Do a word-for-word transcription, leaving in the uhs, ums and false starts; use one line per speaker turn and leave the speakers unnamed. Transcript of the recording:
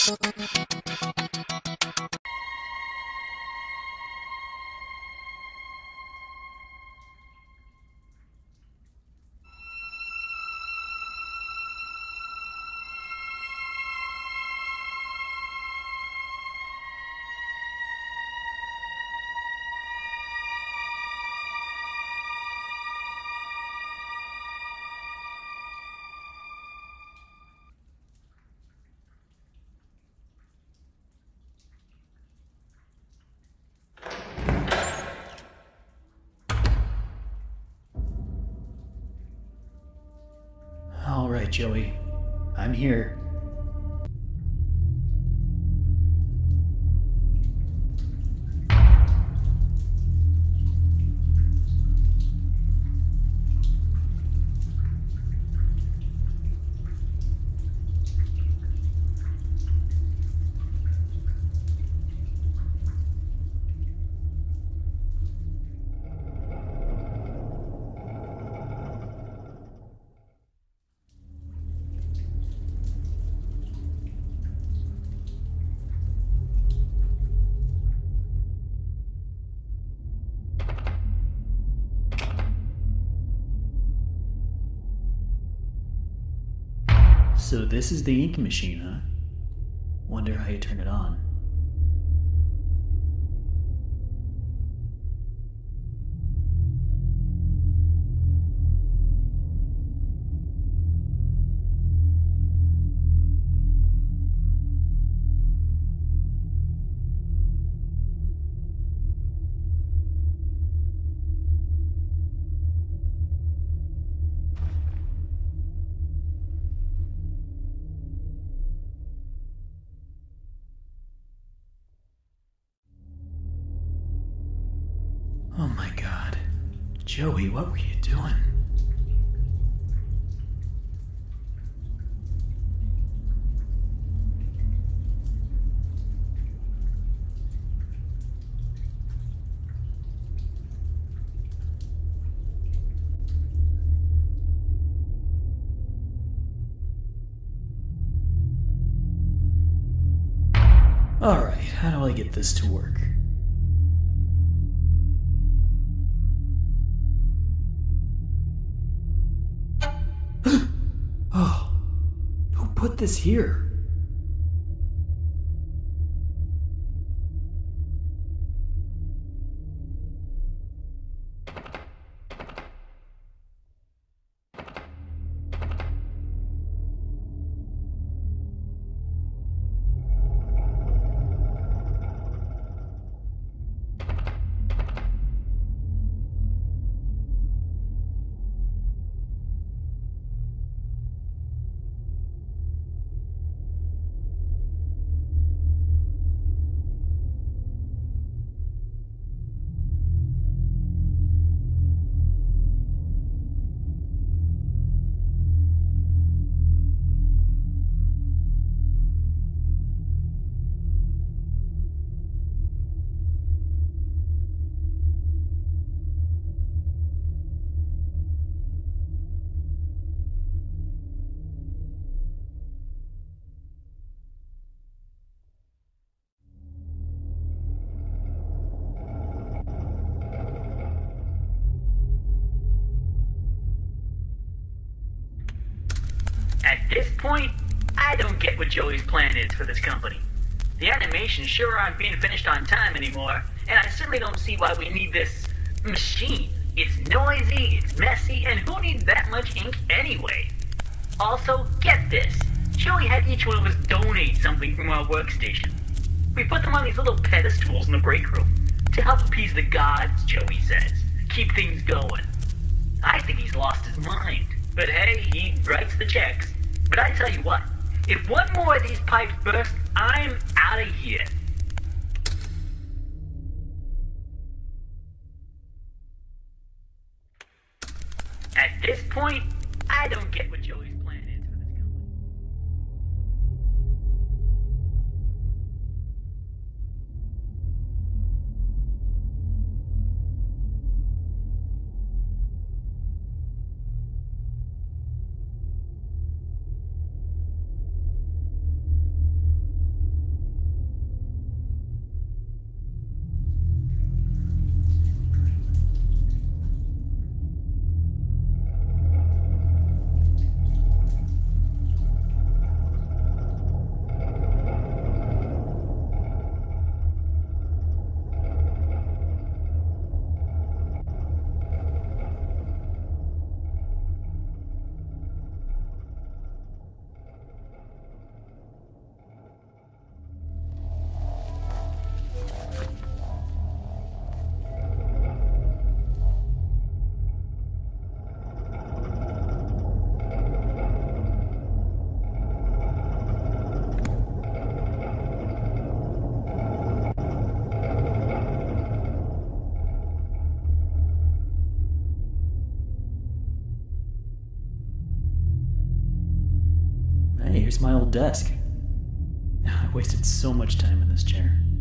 All right, Joey. I'm here. So this is the ink machine, huh? Wonder how you turn it on. Oh my god. Joey, what were you doing? Alright, how do I get this to work? Oh, who put this here?
At this point, I don't get what Joey's plan is for this company. The animations sure aren't being finished on time anymore, and I certainly don't see why we need this machine. It's noisy, it's messy, and who needs that much ink anyway? Also, get this. Joey had each one of us donate something from our workstation. We put them on these little pedestals in the break room to help appease the gods, Joey says. Keep things going. I think he's lost his mind. But hey, he writes the checks. But I tell you what, if one more of these pipes burst, I'm out of here. At this point, I don't get what Joey's plan is for this company.
Hey, here's my old desk. I wasted so much time in this chair.